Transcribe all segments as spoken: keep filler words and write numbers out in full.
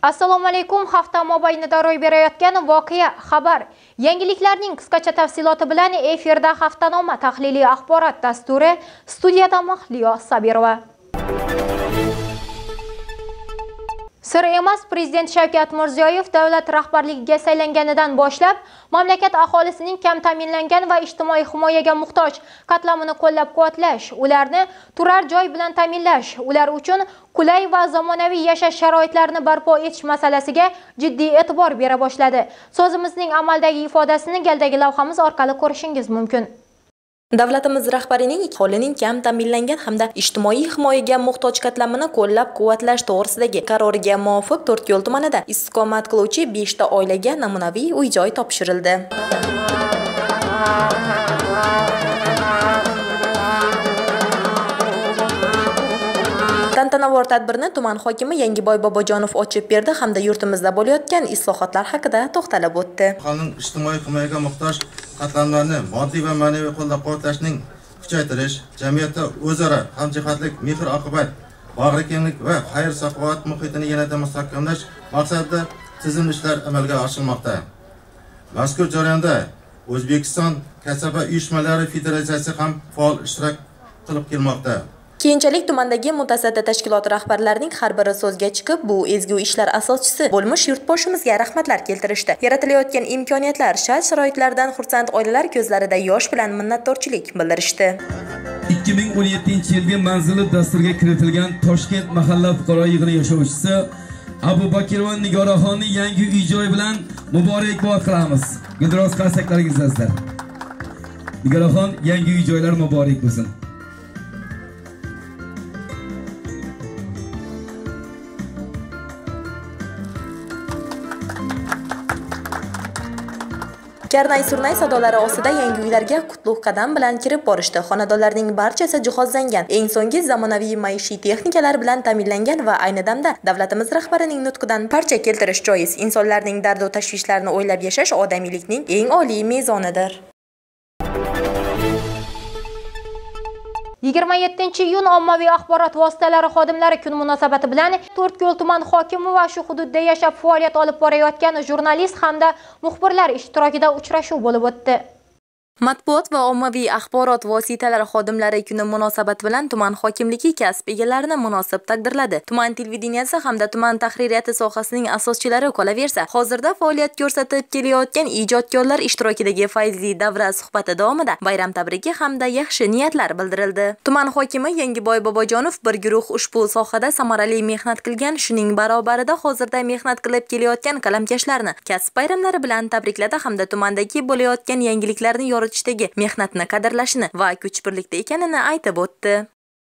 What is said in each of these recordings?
Assalomu alaykum. Hafta mobaynida ro'y berayotgan voqea xabar. Yangiliklarning qisqacha tafsiloti bilan efirda haftanoma tahliliy axborot dasturi. Studiyada Mahliyo Sabirova. Sir emas, Prezident Shavkat Mirziyoyev davlat rahbarligiga saylanganidan boshlab mamlakat aholisining kam ta'minlangan va ijtimoiy himoyaga muhtoj qatlamini qo'llab-quvvatlash, ularni turar joy bilan ta'minlash, ular uchun qulay va zamonaviy yashash sharoitlarini barpo etish masalasiga jiddiy e'tibor bera boshladi. So'zimizning amaldagi ifodasini galdagi lavhamiz orqali ko'rishingiz mumkin. Davlatimiz rahbarining aholining kam ta'minlangan hamda ijtimoiy himoyaga muhtoj qatlamini qo'llab-quvvatlash to'g'risidagi qaroriga muvofiq To'rtko'l tumanida istiqomat qiluvchi beshta oilaga namunaviy uy-joy topshirildi. Tantanavor tadbirni tuman hokimi Yangiboy Bobojonov ochib berdi hamda yurtimizda bo'layotgan islohotlar haqida to'xtalib o'tdi. Aholining ijtimoiy himoyaga muhtoj qatlamlarni moddiy va ma'naviy qo'llab-quvvatlashning kuchaytirish, jamiyatda o'zaro hamjihatlik, mehr-oqibat, bag'rikenglik va xayr-saxovat muhitini yanada mustahkamlash maqsadida tizimli ishlar amalga oshirilmoqda. Mazkur jarayonda O'zbekiston kasaba uyushmalari federatsiyasi ham faol ishtirok qilib kelmoqda. Keyinchalik tumandagi mutasaddi tashkilot rahbarlarining har biri so'zga chiqib, bu ezgu ishlar asoschisi bo'lmish yurtboshimizga rahmatlar keltirishdi. Yaratilayotgan imkoniyatlar, shart-sharoitlardan xursand oilalar ko'zlarida yosh bilan minnatdorchilik bildirishdi. ikki ming o'n yettinchi yilgi manzili dasturga kiritilgan Toshkent mahalla fuqaro yig'ini yashovchisi Abu Bakirova Nigoraxonni yangi uy-joy bilan muborakbod qilamiz. Guldiroz qarsaklaringizda. Nigoraxon, yangi uy-joylar muborak bo'lsin. Karnay-surnay sadolari ostida yangi uylarga qutlug' qadam bilan kirib borishdi. Xonadonlarning barchasi jihozlangan, eng so'nggi zamonaviy maishiy texnikalar bilan ta'minlangan va ayni damda davlatimiz rahbarining nutqidan parcha keltirish joiz. Insonlarning dard va tashvishlarini o'ylab yashash odamiylikning eng oliy mezonidir. yigirma yettinchi iyun ommaviy axborot vositalari xodimlari kun munosabati bilan To'rtko'l tuman hokimi va shu hududda yashab faoliyat olib borayotgan jurnalist hamda muxbirlar ishtirokida uchrashuv bo'lib o'tdi. Matbuot va ommaviy axborot vositalari xodimlari kuni munosabati bilan tuman hokimligi kasb egalarini munosib taqdirladi. Tuman televideniyasi hamda tuman tahririyati sohasining asoschilari qolaversa, hozirda faoliyat ko'rsatib kelayotgan ijodkorlar ishtirokidagi fayzli davra suhbati davomida bayram tabrigi hamda yaxshi niyatlar bildirildi. Tuman hokimi Yangiboy Bobojonov bir guruh ushbu sohada samarali mehnat qilgan, shuning barobarida hozirda mehnat qilib kelayotgan qalamkashlarni kasb bayramlari bilan tabrikladi hamda tumandagi bo'layotgan yangiliklarni yoritishdagi mehnatni qadrlashini va kuch birlikda ekanini aytib o'tdi.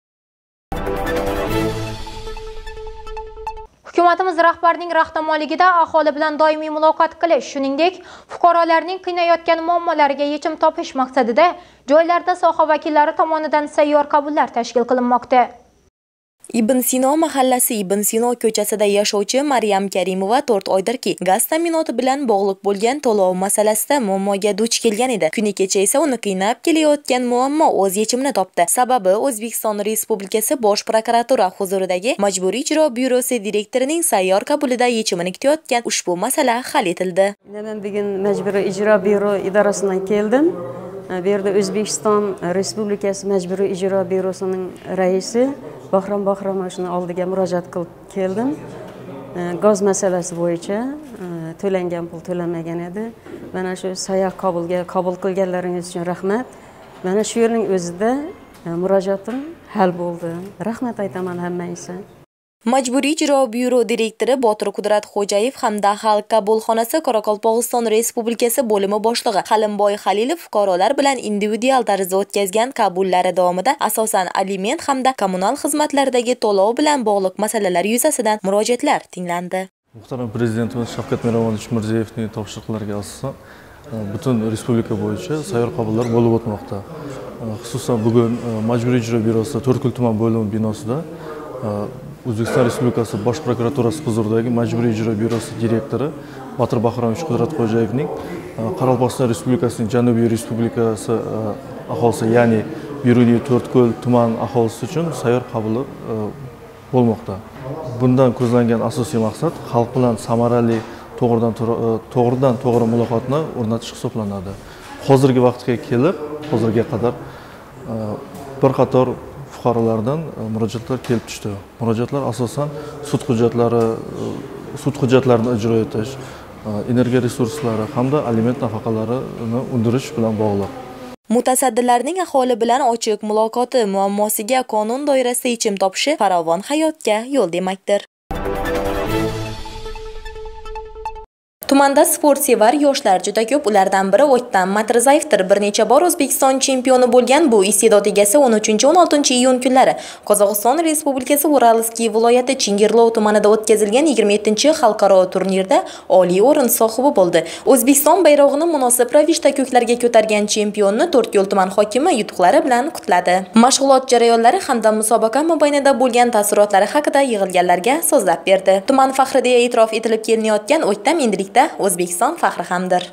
Hukumatimiz rahbarining rahnamoligida aholi bilan doimiy muloqot qilish, shuningdek, fuqarolarning qiynayotgan muammolariga yechim topish maqsadida joylarda soha vakillari tomonidan sayyor qabullar tashkil qilinmoqda. Ibn Sino mahallasi Ibn Sino ko'chasida yashovchi Maryam Karimova to'rt oydirki, gaz ta'minoti bilan bog'liq bo'lgan to'lov masalasida muammoga duch kelgan edi. Kuni kecha esa uni qiynab kelayotgan muammo o'z yechimini topdi. Sababi O'zbekiston Respublikasi Bosh prokuratura huzuridagi Majburiy ijro byurosi direktorining sayyor qabulida yechimini kutayotgan ushbu masala hal etildi. Men bugun Majburiy ijro byuro idorasidan keldim. Bu yerda O'zbekiston Respublikasi Majburiy ijro byurosining raisi Bahrom Bahromovning oldiga murojaat qilib keldim. Gaz masalasi bo'yicha to'langan pul to'lanmagan edi. Mana shu sayyor qabulga qabul qilganlaringiz uchun rahmat. Mana shu yerning o'zida murojaatim hal bo'ldi. Rahmat aytaman hammangizga. Majburiy ijro byuro direktori Botir Qudrat Xo'jayev hamda Xalq qabulxonasi Qoraqalpog'iston Respublikasi bo'limi boshlig'i Halimboy Halilov fuqarolar bilan individual tarzda o'tkazgan qabullari davomida asosan aliment hamda kommunal xizmatlardagi to'lov bilan bog'liq masalalar yuzasidan murojaatlar tinglandi. Muhtaram Prezidentimiz Shavkat Miromonovich Mirziyoyevning topshiriqlariga asosan butun respublika bo'yicha sayyor qabullar bo'lib o'tmoqda. Xususan bugun Majburiy ijro byurosida To'rtko'l tuman bo'limi binosida O'zbekiston Respublikasi Bosh prokuraturasi huzuridagi Majburiy ijro byurosi direktori Botir Bahromovich Qudrat Xo'jayevning Qoraqalpog'iston Respublikasining Janubiy Respublikasi aholisi, ya'ni Biruniy To'rtko'l tuman aholisi uchun sayyor qabuli bo'lmoqda. bundan ko'zlangan asosiy maqsad xalq bilan samarali to'g'ridan to'g'ridan to'g'ri muloqotni o'rnatish hisoblanadi. Hozirgi vaqtga kelib, hozirga qadar bir qator fuqarolardan murojaatlar kelib tushdi. Murojaatlar asosan sud hujjatlari, sud hujjatlarini ijro etish, energiya resurslari hamda aliment nafaqalarini undirish bilan bog'liq. Mutasaddilarning aholi bilan ochiq muloqoti muammosiga qonun doirasida yechim topishi farovon hayotga yo'l demakdir. Tumanda sportsevar yoshlar juda ko'p, ulardan biri O'ktam Matrizayevdir. Bir necha bor O'zbekiston chempioni bo'lgan bu iste'dod egasi o'n uchinchi o'n oltinchi iyun kunlari Qozog'iston Respublikasi Uralskiy viloyati Chingirlov tumanida o'tkazilgan yigirma yettinchi xalqaro turnirda oliy o'rin sohibi bo'ldi. O'zbekiston bayrog'ini munosib ravishda ko'klarga ko'targan chempionni To'rtko'l tuman hokimi yutuqlari bilan qutladi. Mashg'ulot jarayonlari hamda musobaqa mobaynida bo'lgan taassurotlari haqida yig'ilganlarga so'zlab berdi. Tuman faxri deya e'tirof etilib kelinayotgan O'ktam endilikda O'zbekiston faxri hamdir.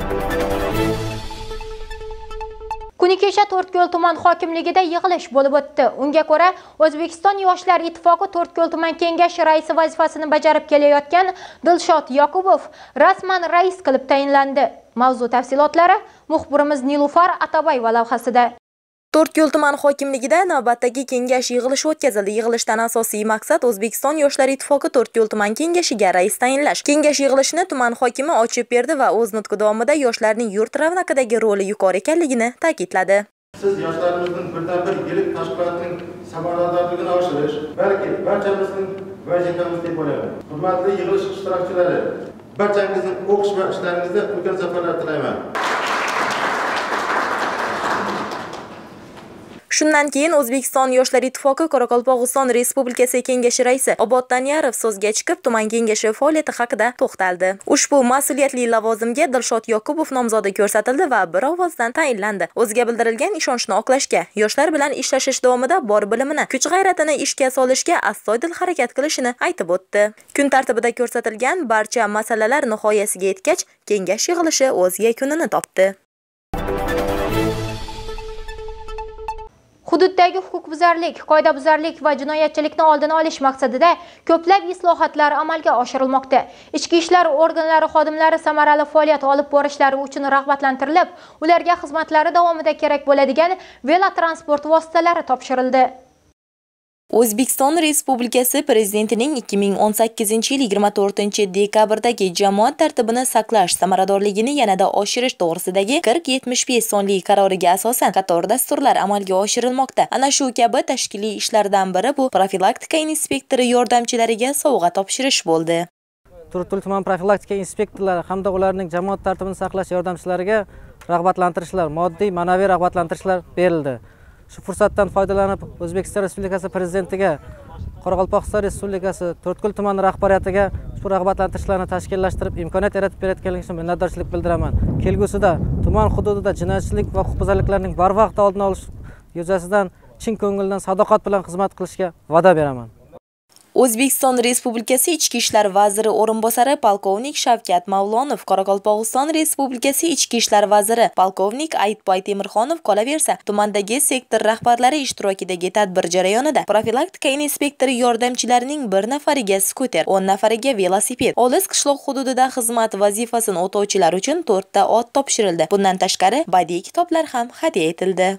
Kuni kecha To'rtko'l tuman hokimligida yig'ilish bo'lib o'tdi. Unga ko'ra, O'zbekiston Yoshlar ittifoqi To'rtko'l tuman kengashi raisi vazifasini bajarib kelayotgan Dilshod Yoqubov rasman rais qilib tayinlandi. Mavzu tafsilotlari muxbirimiz Nilufar Atabayeva lavhasida. To'rtko'l tuman hokimligida navbatdagi kengash yig'ilishi o'tkazildi. Yig'ilishdan asosiy maqsad O'zbekiston Yoshlar ittifoqi To'rtko'l tuman kengashiga rais tayinlash. Kengash yig'ilishini tuman hokimi ochib berdi va o'z nutqi davomida yoshlarning yurt ravnaqidagi roli yuqori ekanligini ta'kidladi. Siz yoshlarimizning birdan bir yirik tashkilotning samaradorligini oshirish, balki barchamizning vazifamiz deb o'ylayman. Hurmatli yig'ilish ishtirokchilari, barchangizning o'qish va ishlaringizda ulkan zafarlar tilayman. Shundan keyin O'zbekiston Yoshlar ittifoqi Qoraqalpog'iston Respublikasi kengashi raisi Obod Taniyarov so'zga chiqib, tuman kengashi faoliyati haqida to'xtaldi. Ushbu mas'uliyatli lavozimga Dilshod Yoqubov nomzodi ko'rsatildi va bir ovozdan tayinlandi. O'ziga bildirilgan ishonchni oqlashga, yoshlar bilan ishlash davomida bor bilimini, kuch-g'ayratini ishga solishga astoydil harakat qilishini aytib o'tdi. Kun tartibida ko'rsatilgan barcha masalalar nihoyasiga yetgach, kengash yig'ilishi o'z yakunini topdi. Hududdagi huquqbuzarlik, qoidabuzarlik va jinoyatchilikni oldini olish maqsadida ko'plab islohotlar amalga oshirilmoqda. Ichki ishlar organlari xodimlari samarali faoliyat olib borishlari uchun rag'batlantirilib, ularga xizmatlari davomida kerak bo'ladigan velotransport vositalari topshirildi. O'zbekiston Respublikasi Prezidentining ikki ming o'n sakkizinchi yil yigirma to'rtinchi dekabrdagi jamoat tartibini saqlash samaradorligini yanada oshirish to'g'risidagi qirq yetmish besh sonli qaroriga asosan qator dasturlar amalga oshirilmoqda. Ana shu kabi tashkiliy ishlardan biri bu profilaktika inspektori yordamchilariga sovg'a topshirish bo'ldi. To'rtko'l tuman profilaktika inspektorlari hamda ularning jamoat tartibini saqlash yordamchilariga rag'batlantirishlar, moddiy, ma'naviy rag'batlantirishlar berildi. Shu fursatdan foydalanib O'zbekiston Respublikasi Prezidentiga, Qoraqalpog'iston Respublikasi To'rtko'l tumani rahbariyatiga ushbu rag'batlantirishlarni tashkillashtirib imkoniyat yaratib berayotganligi uchun minnatdorchilik bildiraman. Kelgusida tuman hududida jinoyatchilik va huquqbuzarliklarning barvaqt oldini olish yuzasidan chin ko'ngildan sadoqat bilan xizmat qilishga va'da beraman. O'zbekiston Respublikasi Ichki ishlar vaziri o'rinbosari polkovnik Shavkat Mavlonov, Qoraqalpog'iston Respublikasi Ichki ishlar vaziri polkovnik Aytboy Temirxonov qolaversa, tumandagi sektor rahbarlari ishtirokidagi tadbir jarayonida profilaktika inspektori yordamchilarining bir nafariga skuter, o'n nafariga velosiped, olis qishloq hududida xizmat vazifasini o'tovchilar uchun to'rtta ot topshirildi. Bundan tashqari badiiy kitoblar ham hadya etildi.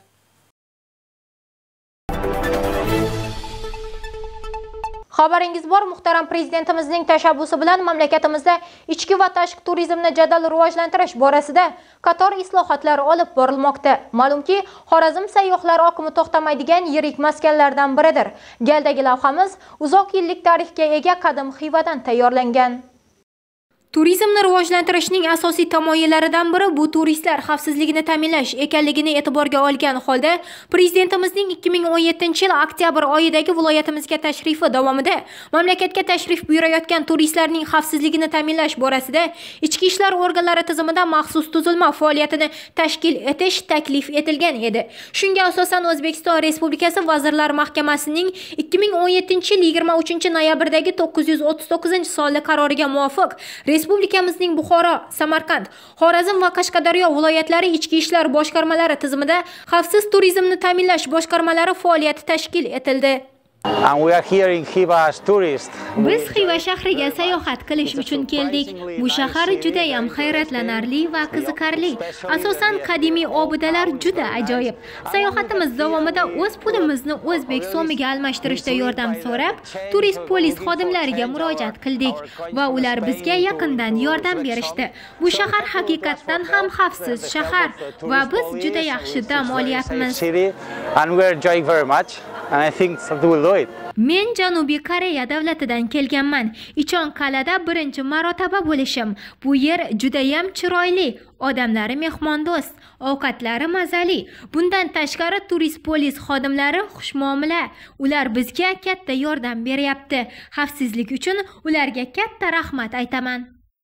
Xabaringiz bor, muhtaram prezidentimizning tashabbusi bilan mamlakatimizda ichki va tashqi turizmni jadal rivojlantirish borasida qator islohotlar olib borilmoqda. Ma'lumki, Xorazm sayyohlar oqimi to'xtamaydigan yirik maskanlardan biridir. Galdagi lavhamiz uzoq yillik tarixga ega qadim Xivadan tayyorlangan. Turizmni rivojlantirishning asosiy tamoyillaridan biri bu turistlar xavfsizligini ta'minlash ekanligini e'tiborga olgan holda prezidentimizning ikki ming o'n yettinchi yil oktyabr oyidagi viloyatimizga tashrifi davomida mamlakatga tashrif buyurayotgan turistlarning xavfsizligini ta'minlash borasida ichki ishlar organlari tizimida maxsus tuzilma faoliyatini tashkil etish taklif etilgan edi. Shunga asosan O'zbekiston Respublikasi Vazirlar Mahkamasining ikki ming o'n yettinchi yil yigirma uchinchi noyabrdagi to'qqiz yuz o'ttiz to'qqizinchi sonli qaroriga muvofiq Respublikamizning Buxoro, Samarqand, Xorazm va Qashqadaryo viloyatlari ichki ishlar boshqarmalari tizimida xavfsiz turizmni ta'minlash boshqarmalari faoliyati tashkil etildi. And we are here in Xiva as tourists. Biz Xiva shahriga sayohat qilish uchun keldik. Bu shahar juda ham hayratlanarli va qiziqarli. Asosan qadimiy obidalar juda ajoyib. Sayohatimiz davomida o'z pulimizni o'zbek so'miga almashtirishda yordam so'rab, turist polis xodimlariga murojaat qildik va ular bizga yaqindan yordam berishdi. Bu shahar haqiqatan ham xavfsiz shahar va biz juda yaxshi dam olyapmiz. And we are enjoying very much. And I think that we'll do it. Men Janubiy Koreya davlatidan kelganman. Ichon qal'ada birinchi marotaba bo'lishim. Bu yer juda ham chiroyli, odamlari mehmondo'st, ovqatlari mazali. Bundan tashqari turist polis xodimlari xushmuomala. Ular bizga katta yordam beryapti. Xavfsizlik uchun ularga katta rahmat aytaman.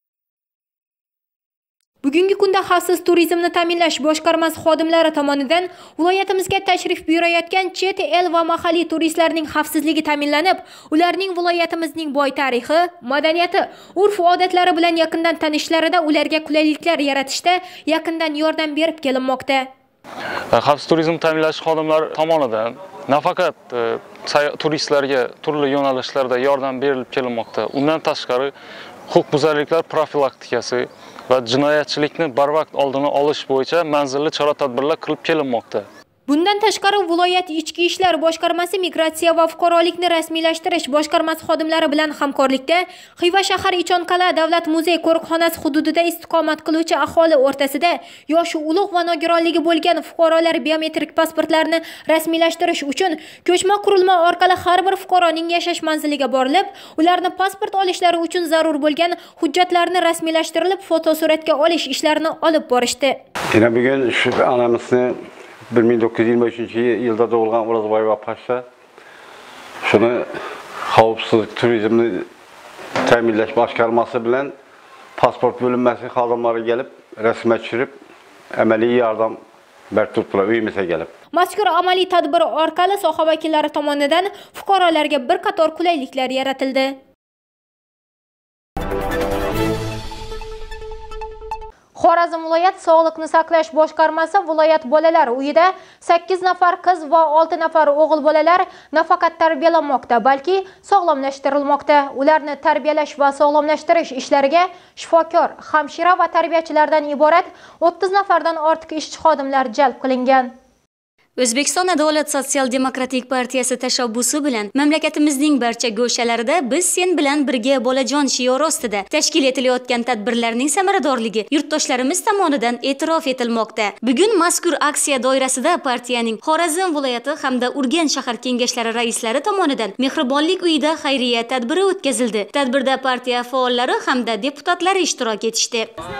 Bugungi kunda xavfsiz turizmni ta'minlash boshqarmasi xodimlari tomonidan viloyatimizga tashrif buyurayotgan chet el va mahalliy turistlarning xavfsizligi ta'minlanib, ularning viloyatimizning boy tarixi, madaniyati, urf-odatlari bilan yaqindan tanishlarida ularga qulayliklar yaratishda yaqindan yordam berib kelinmoqda. Xavfsiz turizm ta'minlash xodimlari tomonidan nafaqat turistlarga turli yo'nalishlarda yordam berilib kelinmoqda, undan tashqari huquqbuzarliklar profilaktikasi va jinoyatchilikni barvaqt oldini olish bo'yicha manzilli chora-tadbirlar qilib kelinmoqda. Bundan tashqari viloyat ichki ishlar boshqarmasi migratsiya va fuqarolikni rasmiylashtirish boshqarmasi xodimlari bilan hamkorlikda Xiva shahar Ichonqal'a davlat muzey qo'riqxonasi hududida istiqomat qiluvchi aholi o'rtasida yoshi ulug' va nogironligi bo'lgan fuqarolar biometrik pasportlarini rasmiylashtirish uchun ko'chma qurilma orqali har bir fuqaroning yashash manziliga borilib, ularni pasport olishlari uchun zarur bo'lgan hujjatlarni rasmiylashtirilib, fotosuratga olish ishlarini olib borishdi. Yana bugun shu anamizni bir ming to'qqiz yuz yigirma uchinchi yilda tug'ilgan O'razboyeva Pasha shuni xavfsiz turizmni ta'minlash boshqarmasi bilan pasport bo'linmasi xodimlari kelib, rasmga tushirib, amaliy yordam bertirdilar uyimizga kelib. Mazkur amaliy tadbir orqali soha vakillari tomonidan fuqarolarga bir qator qulayliklar yaratildi. Xorazm viloyat Sog'liqni saqlash boshqarmasi viloyat bolalar uyida sakkiz nafar qiz va olti nafar o'g'il bolalar nafaqat tarbiyalanmoqda, balki sog'lomlashtirilmoqda. Ularni tarbiyalash va sog'lomlashtirish ishlariga shifokor, hamshira va tarbiyachilardan iborat o'ttiz nafardan ortiq ishchi xodimlar jalb qilingan. O'zbekiston Adolat sotsial-demokratik partiyasi tashabbusi bilan mamlakatimizning barcha go'shalarida biz sen bilan birga bolajon shiori ostida tashkil etilayotgan tadbirlarning samaradorligi yurtdoshlarimiz tomonidan e'tirof etilmoqda. Bugun mazkur aksiya doirasida partiyaning Xorazm viloyati hamda Urganch shahar kengashlari raislari tomonidan Mehribonlik uyida xayriya tadbiri o'tkazildi. Tadbirda partiya faollari hamda deputatlari ishtirok etishdi.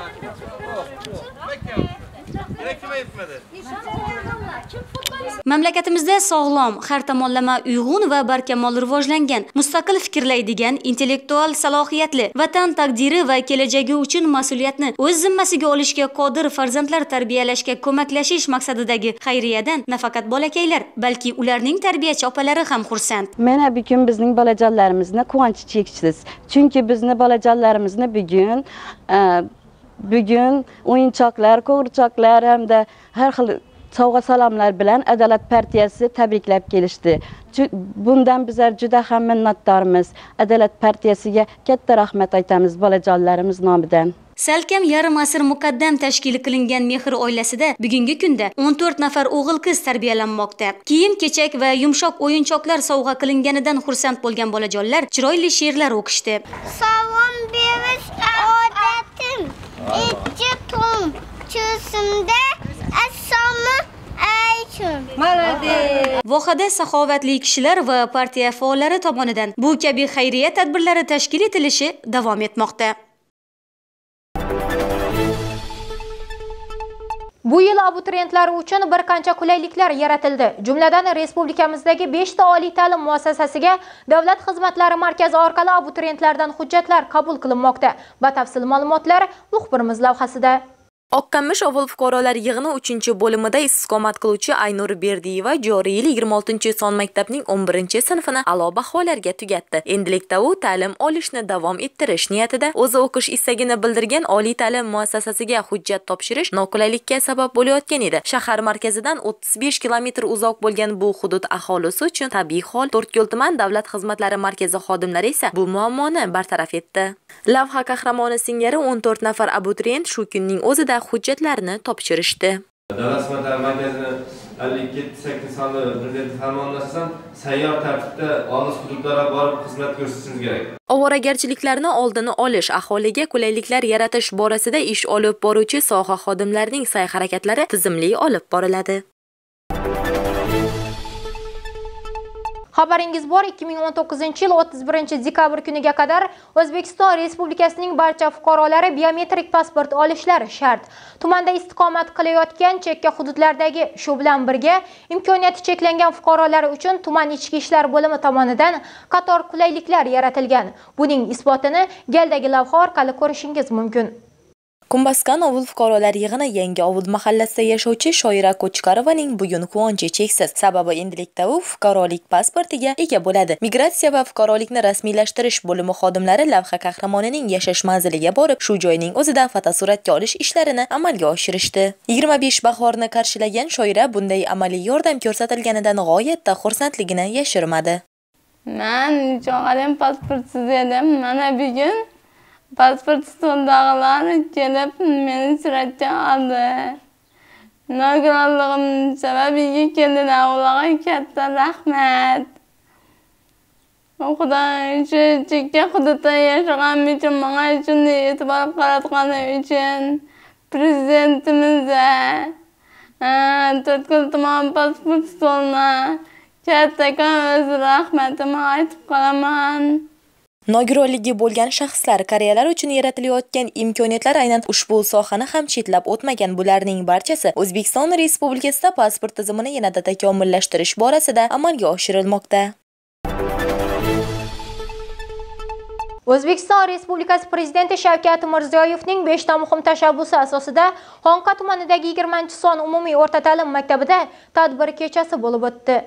Mamlakatimizda sog'lom, har tomonlama uyg'un va barkamol rivojlangan, mustaqil fikrlaydigan, intellektual salohiyatli, vatan taqdiri va kelajagi uchun mas'uliyatni o'z zimmasiga olishga qodir farzandlar tarbiyalashga ko'maklashish maqsadidagi xayriyadan nafaqat bolakaylar, balki ularning tarbiyachi opalari ham xursand. Mana bugun bizning bolajonlarimizni quvonchi cheksiz. Chunki bizni bolajonlarimizni bugun bugun o'yinchoqlar, qo'g'irchoqlar hamda har xil sovg'a salomlar bilan Adolat partiyasi tabriklab kelishdi. Bundan bizlar juda ham minnatdormiz. Adolat partiyasiga katta rahmat aytamiz bolajonlarimiz nomidan. Salkam yarim asr muqaddam tashkil qilingan Mehr oilasida bugungi kunda o'n to'rt nafar o'g'il-qiz tarbiyalanmoqda. Kiyim-kechak va yumshoq o'yinchoqlar sovg'a qilinganidan xursand bo'lgan bolajonlar chiroyli she'rlar o'qishdi. Salom berish odatim, ikki tom cho'simda assalomu alaykum. Malades. Vohada saxovatli kishilar va partiya faollari tomonidan bu kabi xayriya tadbirlari tashkil etilishi davom etmoqda. Bu yil abituriyentlar uchun bir qancha qulayliklar yaratildi. Jumladan, respublikamizdagi beshta oliy ta'lim muassasasiga Davlat xizmatlari markazi orqali abituriyentlardan hujjatlar qabul qilinmoqda. Batafsil ma'lumotlar muxbirimiz lavhasida. Oqqamish ovul fuqarolar yig'ini uchinchi bo'limida istiqomat qiluvchi Aynur Berdiyeva joriy yil yigirma oltinchi son maktabning o'n birinchi sinfini a'lo baholarga tugatdi. Endilikda u ta'lim olishni davom ettirish niyatida. O'zi o'qish istagini bildirgan oliy ta'lim muassasasiga hujjat topshirish noqulaylikka sabab bo'layotgan edi. Shahar markazidan o'ttiz besh kilometr uzoq bo'lgan bu hudud aholisi uchun tabiiy hol. To'rtko'l tuman davlat xizmatlari markazi xodimlari esa bu muammoni bartaraf etdi. Lavha qahramoni singari o'n to'rt nafar abituriyent shu kunning o'zida hujjatlarni topshirishdi. Davlat xizmatlari markazini ellik yetti sakkiz sonli prezident farmoniga asosan sayyor tartibda olis hududlarga borib xizmat ko'rsatishingiz kerak. Ovoragarchiliklarni oldini olish, aholiga qulayliklar yaratish borasida ish olib boruvchi soha xodimlarining sa'y-harakatlari tizimli olib boriladi. Xabaringiz bor, ikki ming o'n to'qqizinchi yil o'ttiz birinchi dekabr kuniga qadar O'zbekiston Respublikasining barcha fuqarolari biometrik pasport olishlari shart. Tumanda istiqomat qilayotgan chekka hududlardagi shu bilan birga imkoniyati cheklangan fuqarolar uchun tuman ichki ishlar bo'limi tomonidan qator qulayliklar yaratilgan. Buning isbotini galdagi lavha orqali ko'rishingiz mumkin. Kumbaskan ovul fuqarolar yig'ini Yangi Ovul mahallasida yashovchi Shoira Qo'chqarovaning bugun quvonchi cheksiz. Sababi endilikda u fuqarolik pasportiga ega bo'ladi. Migratsiya va fuqarolikni rasmiylashtirish bo'limi xodimlari lavha qahramonining yashash manziliga borib, shu joyning o'zida fotosuratga olish ishlarini amalga oshirishdi. yigirma besh bahorni qarshilagan Shoira bunday amaliy yordam ko'rsatilganidan g'oyatda xursandligini yashirmadi. Men jo'g'alim pasportsiz edim. Mana bugun pasport stolidagilari kelib meni suratga oldi. Nogironligim sababiga keldilar. Ularga katta rahmat. Xudo shu chekka hududda yashagan uchun, menga shunday e'tibor qaratgani uchun prezidentimizga, To'rtko'l tuman pasport stolina kattakon o'z rahmatimni aytib qolaman. Nogironligi bo'lgan shaxslar, qariyalar uchun yaratilayotgan imkoniyatlar aynan ushbu sohani ham chetlab o'tmagan. Bularning barchasi O'zbekiston Respublikasida pasport tizimini yanada takomillashtirish borasida amalga oshirilmoqda. O'zbekiston Respublikasi Prezidenti Shavkat Mirziyoyevning beshta muhim tashabbusi asosida Xonqa tumanidagi yigirmanchi son umumiy o'rta ta'lim maktabida tadbir kechasi bo'lib o'tdi.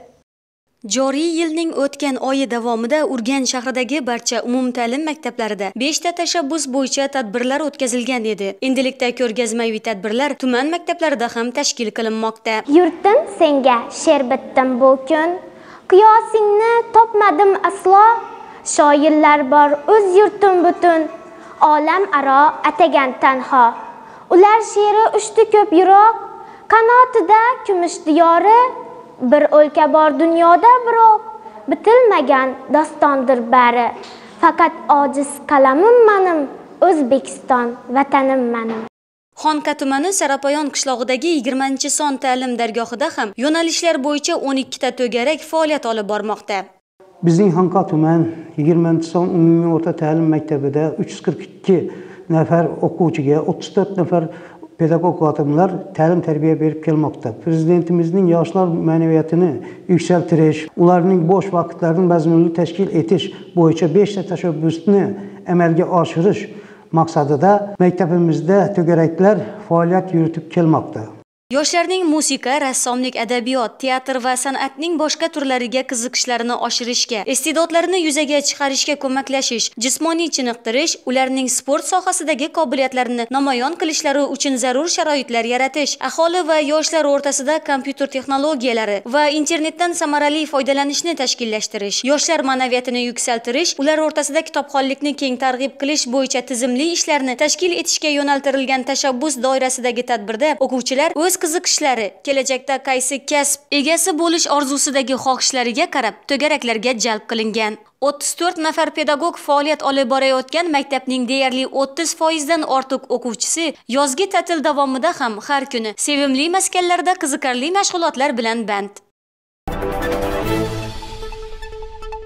Joriy yilning o'tgan oyi davomida Urganch shahridagi barcha umumta'lim maktablarida beshta tashabbus bo'yicha tadbirlar o'tkazilgan edi. Endilikda ko'rgazmaviy tadbirlar tuman maktablarida ham tashkil qilinmoqda. Yurtim senga she'r bitdim bu kun, qiyosingni topmadim aslo. Shoirlar bor o'z yurtim butun, olam aro atagan tanho. Ular she'ri ushti ko'p yiroq, qanotida kumush diyori. Bir o'lka bor dunyoda biroq, bitilmagan dostondir bari. Faqat ojiz qalamim menim, O'zbekiston vatanim menim. Xonqa tumani Sarapoyon qishlog'idagi yigirmanchi son ta'lim dargohida ham yo'nalishlar bo'yicha o'n ikkita to'garak faoliyat olib bormoqda. Bizning Xonqa tuman yigirmanchi son umumiy o'rta ta'lim maktabida uch yuz qirq ikki nafar o'quvchiga o'ttiz to'rt nafar pedagog xodimlar ta'lim tarbiya berib kelmoqda. Prezidentimizning yoshlar ma'naviyatini yuksaltirish, ularning bo'sh vaqtlarini mazmunli tashkil etish bo'yicha beshta tashabbusni amalga oshirish maqsadida maktabimizda to'garaklar faoliyat yuritib kelmoqda. Yoshlarning musiqa, rassomlik, adabiyot, teatr va san'atning boshqa turlariga qiziqishlarini oshirishga, iste'dodlarini yuzaga chiqarishga ko'maklashish, jismoniy chiniqtirish, ularning sport sohasidagi qobiliyatlarini namoyon qilishlari uchun zarur sharoitlar yaratish, aholi va yoshlar o'rtasida kompyuter texnologiyalari va internetdan samarali foydalanishni tashkillashtirish, yoshlar ma'naviyatini yuksaltirish, ular o'rtasida kitobxonlikni keng targ'ib qilish bo'yicha tizimli ishlarni tashkil etishga yo'naltirilgan tashabbus doirasidagi tadbirda o'quvchilar o'z qiziqishlari, kelajakda qaysi kasb egasi bo'lish orzusidagi xohishlariga qarab to'garaklarga jalb qilingan. o'ttiz to'rt nafar pedagog faoliyat olib borayotgan maktabning deyarli o'ttiz foizdan ortiq o'quvchisi yozgi ta'til davomida ham har kuni sevimli maskanlarda qiziqarli mashg'ulotlar bilan band.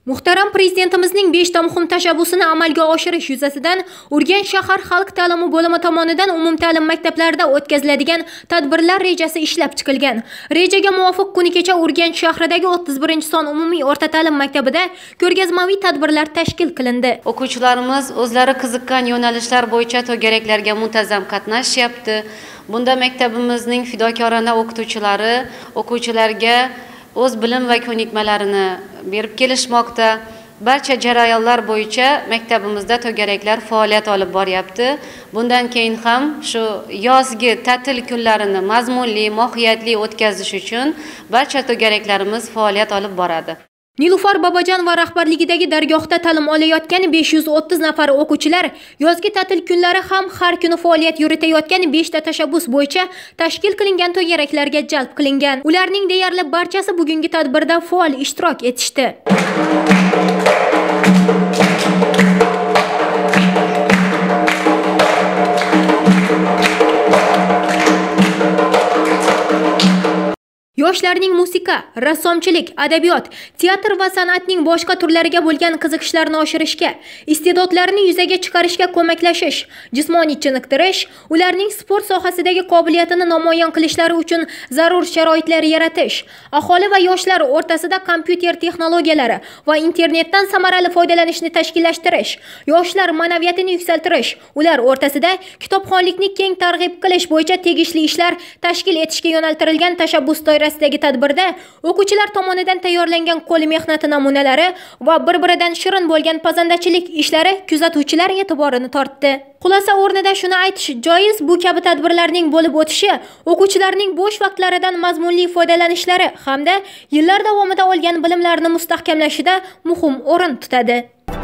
Muhtaram Prezidentimizning beshta muhim tashabbusini amalga oshirish yuzasidan Urganch shahar xalq ta'limi bo'limi tomonidan umumta'lim maktablarida o'tkaziladigan tadbirlar rejasi ishlab chiqilgan. Rejaga muvofiq kuni kecha Urganch shahridagi o'ttiz birinchi son umumiy o'rta ta'lim maktabida ko'rgazmaviy tadbirlar tashkil qilindi. O'quvchilarimiz o'zlari qiziqqan yo'nalishlar bo'yicha to'garaklarga muntazam qatnashyapti. Bunda maktabimizning fidokorona o'qituvchilari o'quvchilarga o'z bilim va ko'nikmalarini berib kelishmoqda. Barcha jarayonlar bo'yicha maktabimizda to'garaklar faoliyat olib boryapti. Bundan keyin ham shu yozgi ta'til kunlarini mazmunli, mohiyatli o'tkazish uchun barcha to'garaklarimiz faoliyat olib boradi. Nilufar Bobojon va rahbarligidagi dargohda ta'lim olayotgan besh yuz o'ttiz nafar o'quvchilar yozgi ta'til kunlari ham har kuni faoliyat yuritayotgan beshta tashabbus bo'yicha tashkil qilingan to'garaklarga jalb qilingan. Ularning deyarli barchasi bugungi tadbirda faol ishtirok etishdi. Yoshlarning musiqa, rassomchilik, adabiyot, teatr va san'atning boshqa turlariga bo'lgan qiziqishlarini oshirishga, iste'dodlarini yuzaga chiqarishga ko'maklashish, jismoniy chiniqtirish, ularning sport sohasidagi qobiliyatini namoyon qilishlari uchun zarur sharoitlar yaratish, aholi va yoshlar o'rtasida kompyuter texnologiyalari va internetdan samarali foydalanishni tashkillashtirish, yoshlar ma'naviyatini yuksaltirish, ular o'rtasida kitobxonlikni keng targ'ib qilish bo'yicha tegishli ishlar tashkil etishga yo'naltirilgan tashabbus doirasida Sidagi tadbirda o'quvchilar tomonidan tayyorlangan qo'l mehnati namunalari va bir-biridan shirin bo'lgan pazandachilik ishlari kuzatuvchilar e'tiborini tortdi. Xulosa o'rnida shuni aytish joiz, bu kabi tadbirlarning bo'lib o'tishi o'quvchilarning bo'sh vaqtlaridan mazmunli foydalanishlari hamda yillar davomida olgan bilimlarini mustahkamlashida muhim o'rin tutadi.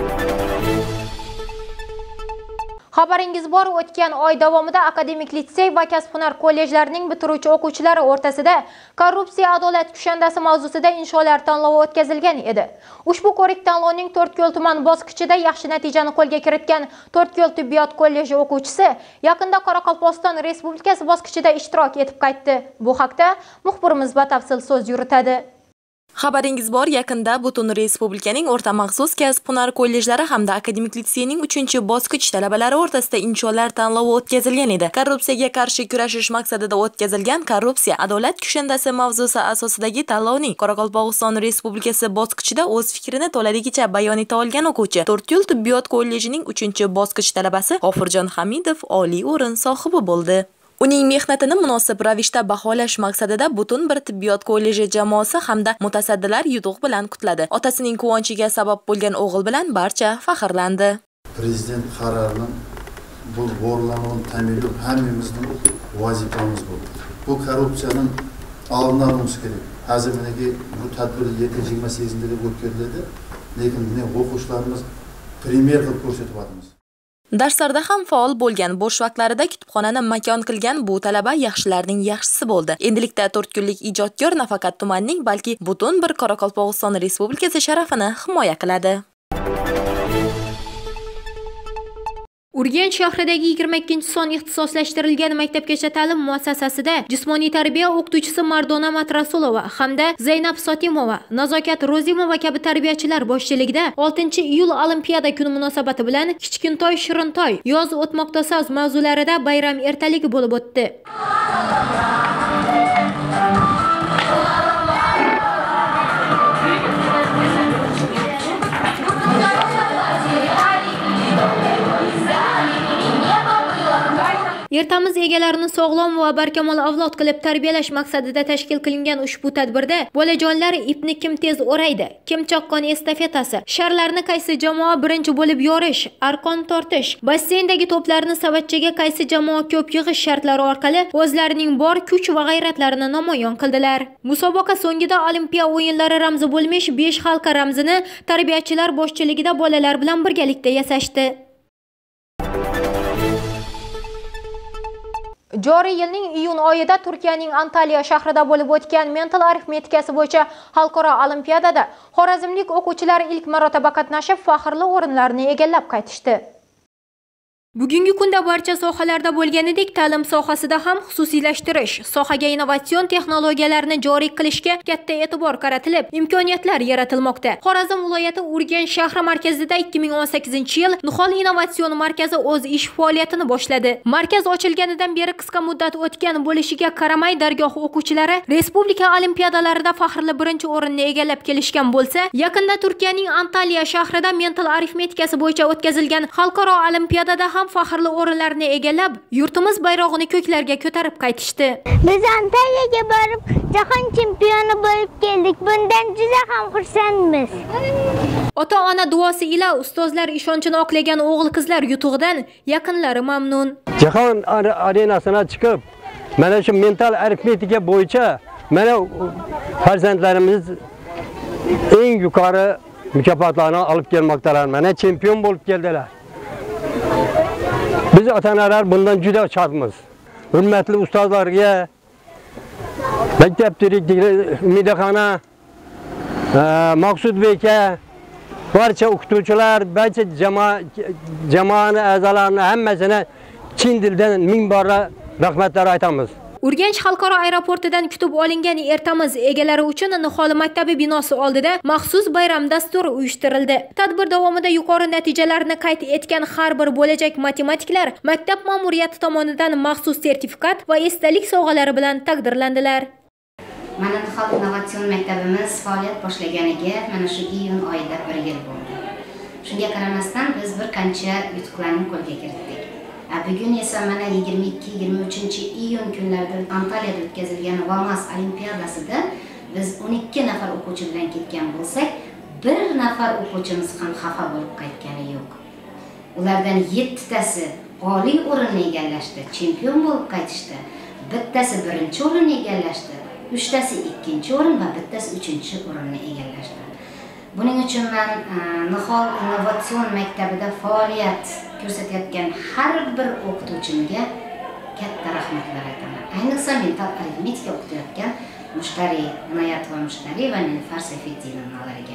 Xabaringiz bor, o'tgan oy davomida akademik litsey va kasb-hunar kollejlarining bitiruvchi o'quvchilari o'rtasida korrupsiya adolat kushandasi mavzusida insholar tanlovi o'tkazilgan edi. Ushbu ko'rik tanlovning To'rtko'l tuman bosqichida yaxshi natijani qo'lga kiritgan To'rtko'l tibbiyot kolleji o'quvchisi yaqinda Qoraqalpog'iston Respublikasi bosqichida ishtirok etib qaytdi. Bu haqda muxbirimiz batafsil so'z yuritadi. Xabaringiz bor, yaqinda butun respublikaning o'rta maxsus kasb-hunar kollejlari hamda akademik litseyning uchinchi bosqich talabalari o'rtasida insholar tanlovi o'tkazilgan edi. Korrupsiyaga qarshi kurashish maqsadida o'tkazilgan korrupsiya adolat kushandasi mavzusi asosidagi tanlovning Qoraqalpog'iston Respublikasi bosqichida o'z fikrini to'laligicha bayon eta olgan o'quvchi To'rtko'l tibbiyot kollejining uchinchi bosqich talabasi G'ofurjon Hamidov oliy o'rin sohibi bo'ldi. Uning mehnatini munosib ravishda baholash maqsadida butun bir tibbiyot kolleji jamoasi hamda mutasaddilar yutuq bilan qutladi. Otasining quvonchiga sabab bo'lgan o'g'il bilan barcha faxrlandi. Prezident qarorining bu o'rlanuvini ta'minlash hammamizning vazifamiz bo'ldi. Bu korrupsiyaning oldini olishimiz kerak. Hozirgi bu tadbir yettinchi yigirma sakkizinchida deb o'tkazildi, lekin buni o'quvchilarimiz primer qilib ko'rsatyapmiz. Darslarda ham faol bo'lgan, bo'sh vaqtlarida kutubxonani makon qilgan bu talaba yaxshilarning yaxshisi bo'ldi. Endilikda to'rtko'llik ijodkor nafaqat tumanning, balki butun bir Qoraqalpog'iston Respublikasi sharafini himoya qiladi. Urganch shahridagi yigirma ikkinchi son ixtisoslashtirilgan maktabgacha ta'lim muassasasida jismoniy tarbiya o'qituvchisi Mardona Matrasulova hamda Zaynab Sotimova, Nazokat Rozimova kabi tarbiyachilar boshchiligida oltinchi iyul Olimpiada kuni munosabati bilan Kichkintoy Shirintoy, yoz o'tmoqda soz mavzularida bayram ertaligi bo'lib o'tdi. Ertamiz egalarini sog'lom va barkamol avlod qilib tarbiyalash maqsadida tashkil qilingan ushbu tadbirda bolajonlar ipni kim tez o'raydi, kim chaqqon estafetasi, sharlarni qaysi jamoa birinchi bo'lib yorish, arqon tortish, basseyndagi to'plarni savatchaga qaysi jamoa ko'p yig'ish shartlari orqali o'zlarining bor kuch va g'ayratlarini namoyon qildilar. Musobaqa so'ngida Olimpiya o'yinlari ramzi bo'lmish besh halqa ramzini tarbiyachilar boshchiligida bolalar bilan birgalikda yasashdi. Joriy yilning iyun oyida Turkiyaning Antaliya shahrida bo'lib o'tgan mental arifmetikasi bo'yicha xalqaro olimpiadada xorazmlik o'quvchilar ilk marotaba qatnashib, faxrli o'rinlarni egallab qaytishdi. Bugungi kunda barcha sohalarda bo'lganidek ta'lim sohasida ham xususiylashtirish, sohaga innovatsion texnologiyalarni joriy qilishga katta e'tibor qaratilib, imkoniyatlar yaratilmoqda. Xorazm viloyati Urganch shahri markazida ikki ming o'n sakkizinchi yil Nihol innovatsion markazi o'z ish faoliyatini boshladi. Markaz ochilganidan beri qisqa muddat o'tgan bo'lishiga qaramay, dargoh o'quvchilari respublika olimpiadalarida faxrli birinchi o'rinni egallab kelishgan bo'lsa, yaqinda Turkiyaning Antalya shahrida mental arifmetikasi bo'yicha o'tkazilgan xalqaro olimpiadada ham faxrli o'rinlarni egallab, yurtimiz bayrog'ini ko'klarga ko'tarib qaytishdi. Biz Antalyaga borib, jahon chempioni bo'lib keldik. Bundan juda ham xursandmiz. Ota-ona duosi ila ustozlar ishonchini oqlagan o'g'il-qizlar yutug'idan yaqinlari mamnun. Jahon arenasına chiqib, mana shu mental arifmetika bo'yicha mana farzandlarimiz eng yuqori mukofotlarni olib kelmoqdalar. Mana chempion bo'lib keldilar. Biz ota-onalar bundan juda shodmiz. Hurmatli ustozlarga, maktab direktori Umidaxona, Maqsud beka, barcha o'qituvchilar, barcha jamoa jamoani a'zolarini hammasini chin dildan ming bora rahmatlar aytamiz. Urganch xalqaro aeroportidan kutib olingan ertamiz egalari uchun Nihol maktabi binosi oldida maxsus bayram dasturi uyushtirildi. Tadbir davomida yuqori natijalarni qayd etgan har bir bo'lajak matematiklar maktab ma'muriyati tomonidan maxsus sertifikat va esdalik sovg'alari bilan taqdirlandilar. Mana Nihol innovatsion maktabimiz faoliyat boshlaganiga mana shu iyun oyida bir yil bo'ldi. Shunga qaramasdan biz bir qancha yutuqlarni qo'lga kiritdik. Bugun esa mana yigirma ikki yigirma uchinchi iyun kunlarida Antaliyada o'tkazilgan Vamas olimpiadasida biz o'n ikki nafar o'quvchi bilan ketgan bo'lsak, bir nafar o'quvchimiz ham xafa bo'lib qaytgani yo'q. Ulardan yettitasi oliy o'rinni egallashdi, chempion bo'lib qaytishdi. Bittasi birinchi o'rinni egallashdi, uchtasi ikkinchi o'rin va bittasi uchinchi o'rinni egallashdi. Buning uchun men Nihol innovatsion maktabida faoliyat ko'rsatayotgan har bir o'qituvchimga katta rahmatlar aytaman. Ayniqsa mental arifmetika o'qitayotgan Mushtariy Inoyatova Mushtariy va Nilufar Sayfiddinovlarga.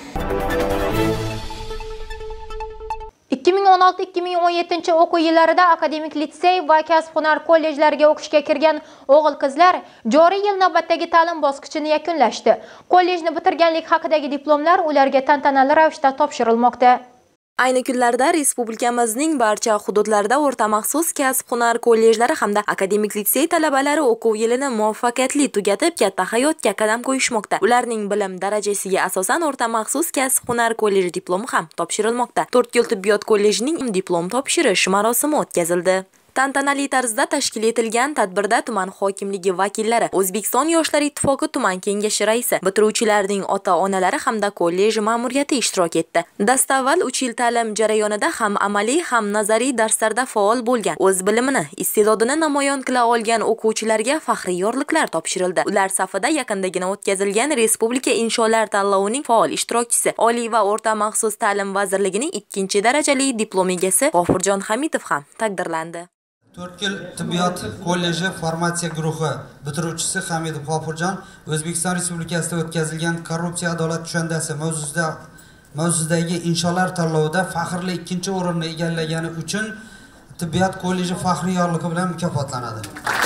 ikki ming o'n olti ikki ming o'n yettinchi o'quv yillarida akademik litsey va kasb-hunar kollejlariga o'qishga kirgan o'g'il-qizlar joriy yil navbatdagi ta'lim bosqichini yakunlashdi. Kollejni bitirganlik haqidagi diplomlar ularga tantanali ravishda topshirilmoqda. Ayni kunlarda respublikamizning barcha hududlarida o'rta maxsus kasb-hunar kollejlari hamda akademik litsey talabalari o'quv yilini muvaffaqiyatli tugatib, katta hayotga qadam qo'yishmoqda. Ularning bilim darajasiga asosan o'rta maxsus kasb-hunar kolleji diplomi ham topshirilmoqda. To'rtko'l tibbiyot kollejining diplom topshirish marosimi o'tkazildi. Tantanali tarzda tashkil etilgan tadbirda tuman hokimligi vakillari, O'zbekiston Yoshlar ittifoqi tuman kengashi raisi, bitiruvchilarning ota-onalari hamda kollej ma'muriyati ishtirok etdi. Dastavval uch yil ta'lim jarayonida ham amaliy, ham nazariy darslarda faol bo'lgan, o'z bilimini, iste'dodini namoyon qila olgan o'quvchilarga faxriy yorliqlar topshirildi. Ular safida yaqindagina o'tkazilgan Respublika insholar tanlovining faol ishtirokchisi, Oliy va o'rta maxsus ta'lim vazirligining ikkinchi darajali diplom egasi G'ofurjon Hamidov ham taqdirlandi. To'rtko'l tibbiyot kolleji farmatsiya guruhi bitiruvchisi Hamidov G'ofurjon O'zbekiston Respublikasida o'tkazilgan korrupsiya adolat tushandasi mavzusida mavzudagi insholar tanlovida faxrli ikkinchi o'rinni egallagani uchun tibbiyot kolleji faxriy yorliqi bilan mukofotlanadi.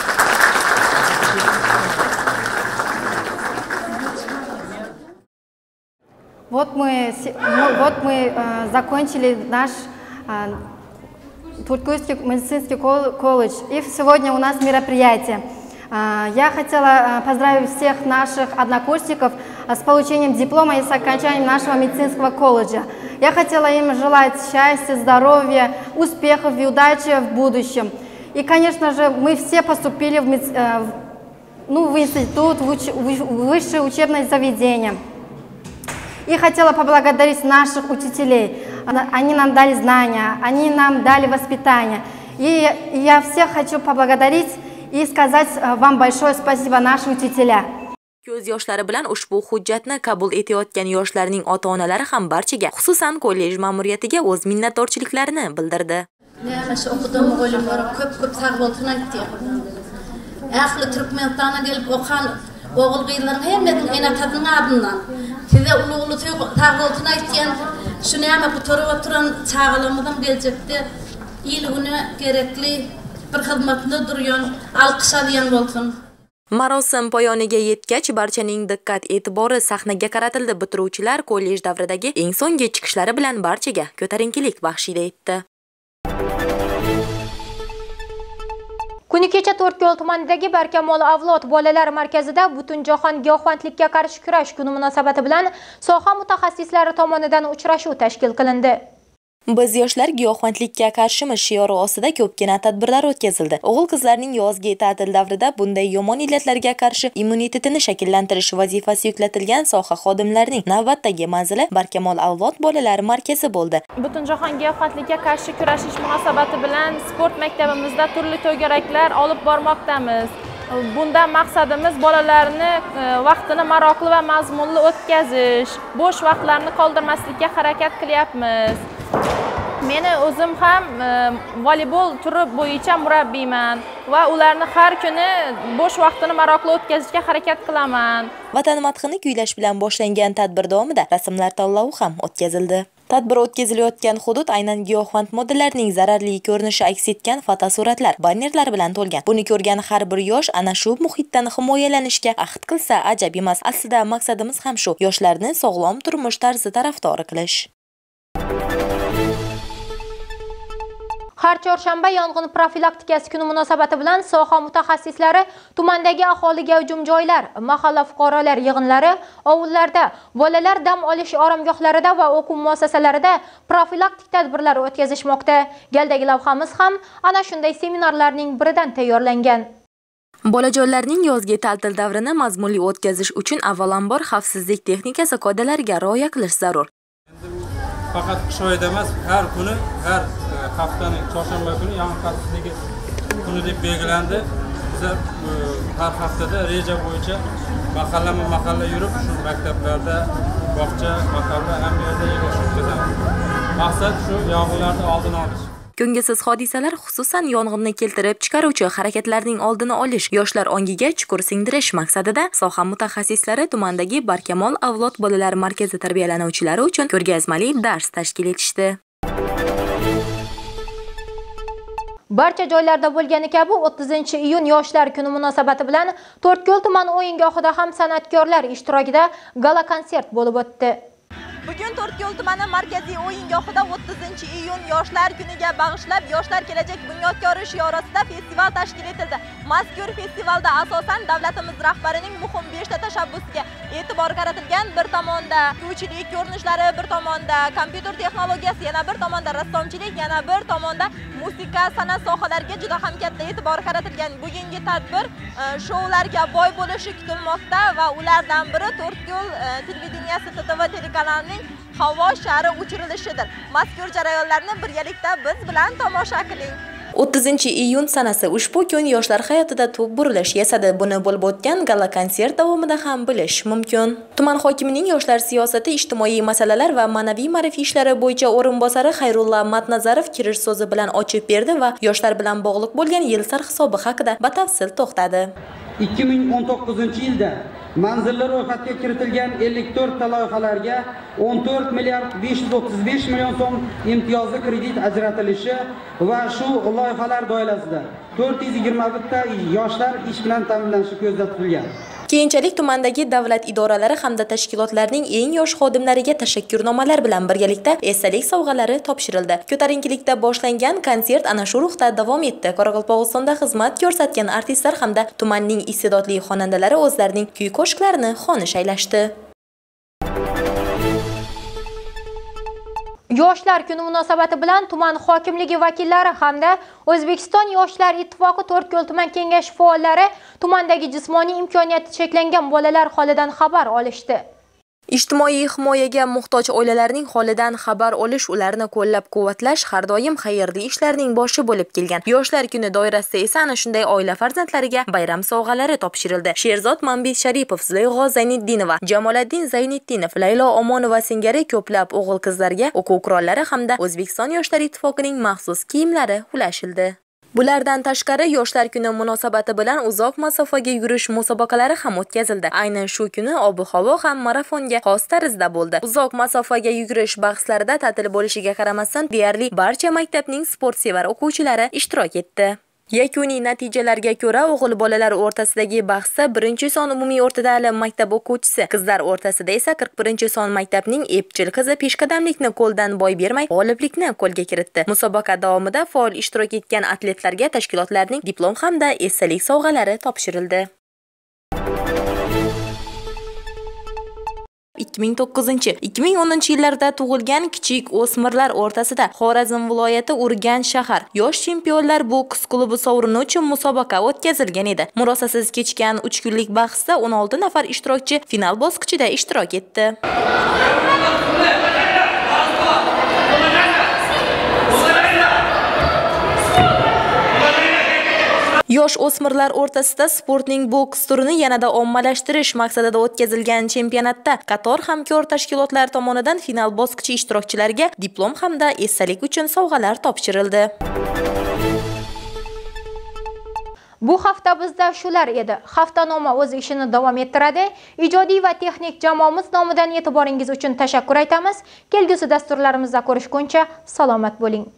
Вот мы, вот мы закончили наш Туркуйский медицинский колледж. И сегодня у нас мероприятие. Я хотела поздравить всех наших однокурсников с получением диплома и с окончанием нашего медицинского колледжа. Я хотела им желать счастья, здоровья, успехов и удачи в будущем. И, конечно же, мы все поступили в, мед... ну, в институт, в, уч... в высшее учебное заведение. И хотела поблагодарить наших учителей. Они нам дали знания, они нам дали воспитание. И я всех хочу поблагодарить и сказать вам большое спасибо, наши учителя. Ko'z yoshlari bilan ushbu hujjatni qabul etayotgan yoshlarning ota-onalari ham barchaga, xususan kollej ma'muriyatiga o'z minnatdorchiliklarini bildirdi. Men shu o'qidim o'g'illar ko'p-ko'p sog' bo'lsin aytdi. Ahli Turkmanistondan kelib o'qan o'g'il-qizlarning hammasini ena tadini adından. Size ulu-ulu sog' bo'lsin aytgan, shuni ham bu turib o'tiran chaqalamdan gelecekte iyligini kerakli bir xizmatni duryon alqishadigan bo'lsin. Marosim poyoniga yetgach, barchaning diqqat e'tibori sahnaga qaratildi. Bitiruvchilar kollej davridagi eng so'nggi chiqishlari bilan barchaga ko'tarinkilik baxshida etdi. Kuni kecha To'rtko'l tumanidagi Barkamol avlod bolalar markazida Butunjahon giyohvandlikka qarshi kurash kuni munosabati bilan soha mutaxassislari tomonidan uchrashuv tashkil qilindi. Biz yoshlar giyohvandlikka qarshimiz shiori ostida ko'pgina tadbirlar o'tkazildi. O'g'il-qizlarning yozgi ta'til davrida bunday yomon illatlarga qarshi immunitetini shakllantirish vazifasi yuklatilgan soha xodimlarining navbatdagi manzili Barkamol avlod bolalar markazi bo'ldi. Butunjahon giyohvandlikka qarshi kurashish munosabati bilan sport maktabimizda turli to'garaklar olib bormoqdamiz. Bundan maqsadimiz bolalarni vaqtini maroqli va mazmunli o'tkazish, bo'sh vaqtlarni qoldirmaslikka harakat qilyapmiz. Meni o'zim ham voleybol turi bo'yicha murabbiyman va ularni har kuni bo'sh vaqtini maroqli o'tkazishga harakat qilaman. Vatan madhini kuylash bilan boshlangan tadbir davomida rasmlar tanlovi ham o'tkazildi. Tadbir o'tkazilayotgan hudud aynan giyohvand moddalarning zararli ko'rinishi aks etgan fotosuratlar, bannerlar bilan to'lgan. Buni ko'rgan har bir yosh ana shu muhitdan himoyalanishga ahd qilsa ajab emas. Aslida maqsadimiz ham shu: yoshlarni sog'lom turmush tarzi tarafdori qilish. Har chorshanba yong'in profilaktikasi kuni munosabati bilan soha mutaxassislari tumandagi aholiga hujum joylar, mahalla fuqarolar yig'inlari, ovullarda, bolalar dam olish oromgohlarida va o'quv muassasalarida profilaktik tadbirlar o'tkazishmoqda. Galdagi lavhamiz ham ana shunday seminarlarning biridan tayyorlangan. Bolajonlarning yozgi ta'til davrini mazmunli o'tkazish uchun avvalambor xavfsizlik texnikasi qoidalariga rioya qilish zarur. Faqat qish oyida emas, har kuni, har haftaning chorshanba kuni yong'in xavfsizligi kuni deb belgilandi. Biz har haftada reja bo'yicha mahallama-mahalla yurib, shu maktablarda, bog'cha, mahalla hamma yerda yig'ilish o'tkazamiz. Maqsad shu yong'inlarni oldini olish. Ko'ngilsiz hodisalar, xususan yong'inni keltirib chiqaruvchi harakatlarning oldini olish, yoshlar ongiga chuqur singdirish maqsadida soha mutaxassislari tumandagi Barkamol avlod bolalar markazi tarbiyalanuvchilari uchun ko'rgazmali dars tashkil etishdi. Barcha joylarda bo'lgani kabi o'ttizinchi iyun yoshlar kuni munosabati bilan To'rtko'l tuman o'yingohida ham san'atkorlar ishtirokida gala konsert bo'lib o'tdi. Bugun To'rtko'l tumani markaziy o'yingohida o'ttizinchi iyun yoshlar kuniga bag'ishlab Yoshlar kelajak bunyodkori shiori ostida festival tashkil etildi. Mazkur festivalda asosan davlatimiz rahbarining muhim beshta tashabbusiga e'tibor qaratilgan. Bir tomonda kuychilik ko'rinishlari, bir tomonda kompyuter texnologiyasi, yana bir tomonda rassomchilik, yana bir tomonda musiqa, san'at sohalariga juda ham katta e'tibor qaratilgan. Bugungi tadbir shoularga boy bo'lishi kutilmoqda va ulardan biri To'rtko'l televideniyasi T T V telekanalining havo shari uchirilishidir. Mazkur jarayonlarni birgalikda biz bilan tomosha qiling. o'ttizinchi iyun sanasi ushbu kun yoshlar hayotida tub burilish yasadi. Buni bo'lib o'tgan gala konsert davomida ham bilish mumkin. Tuman hokimining yoshlar siyosati, ijtimoiy masalalar va ma'naviy ma'rifiy ishlari bo'yicha o'rinbosari Xayrulla Matnazarov kirish so'zi bilan ochib berdi va yoshlar bilan bog'liq bo'lgan yil sarhisobi haqida batafsil to'xtadi. ikki ming o'n to'qqizinchi yilda manzillar ro'yxatga kiritilgan ellik to'rtta loyihalarga o'n to'rt milliard besh yuz o'ttiz besh million so'm imtiyozli kredit ajratilishi va shu loyihalar doirasida to'rt yuz yigirma bitta yoshlar ish bilan ta'minlanishi ko'zda tutilgan. Keyinchalik tumandagi davlat idoralari hamda tashkilotlarning eng yosh xodimlariga tashakkurnomalar bilan birgalikda esdalik sovg'alari topshirildi. Ko'tarinkilikda boshlangan konsert ana shu ruhda davom etdi. Qoraqalpog'istonda xizmat ko'rsatgan artistlar hamda tumanning iste'dodli xonandalari o'zlarining kuy-qo'shiqlarini xonish aylashdi. Yoshlar kuni munosabati bilan tuman hokimligi vakillari hamda O'zbekiston Yoshlar ittifoqi To'rtko'l tuman kengashi faollari tumandagi jismoniy imkoniyati cheklangan bolalar holidan xabar olishdi. Ijtimoiy himoyaga muhtoj oilalarning holidan xabar olish, ularni qo'llab-quvvatlash har doim xayrli ishlarning boshi bo'lib kelgan. Yoshlar kuni doirasida esa ana shunday oila farzandlariga bayram sovg'alari topshirildi. Sherzod Mambet Sharipov, Zulayho Zayniddinova, Jamoliddin Zayniddinov, Laylo Omonova singari ko'plab o'g'il-qizlarga o'quv qurollari hamda O'zbekiston Yoshlar ittifoqining maxsus kiyimlari ulashildi. Bulardan tashqari yoshlar kuni munosabati bilan uzoq masofaga yugurish musobaqalari ham o'tkazildi. Aynan shu kuni ob-havo ham marafonga xos tarzda bo'ldi. Uzoq masofaga yugurish bahslarida ta'til bo'lishiga qaramasdan deyarli barcha maktabning sportsevar o'quvchilari ishtirok etdi. Yakuniy natijalarga ko'ra o'g'il bolalar o'rtasidagi bahsda birinchi son umumiy o'rta ta'lim maktab o'quvchisi, qizlar o'rtasida esa qirq birinchi son maktabning Epchil qizi peshqadamlikni qo'ldan boy bermay g'oliblikni qo'lga kiritdi. Musobaqa davomida faol ishtirok etgan atletlarga tashkilotlarning diplom hamda esdalik sovg'alari topshirildi. ikki ming to'qqizinchi ikki ming o'ninchi yillarda tug'ilgan kichik o'smirlar o'rtasida Xorazm viloyati Urganch shahar yosh chempionlar boks klubi sovrini uchun musobaqa o'tkazilgan edi. Murosasiz kechgan uch kunlik bahsda o'n olti nafar ishtirokchi final bosqichida ishtirok etdi. Yosh o'smirlar o'rtasida sportning boks turini yanada ommalashtirish maqsadida o'tkazilgan chempionatda qator hamkor tashkilotlar tomonidan final bosqichi ishtirokchilariga diplom hamda esdalik uchun sovg'alar topshirildi. Bu hafta bizda shular edi. Haftanoma o'z ishini davom ettiradi. Ijodiy va texnik jamoamiz nomidan e'tiboringiz uchun tashakkur aytamiz. Kelgusi dasturlarimizda ko'rishguncha salomat bo'ling.